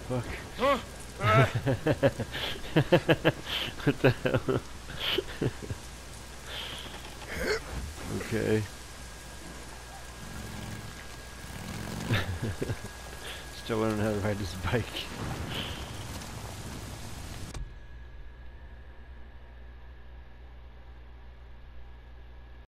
Fuck. What the hell? Okay. Still learning how to ride this bike.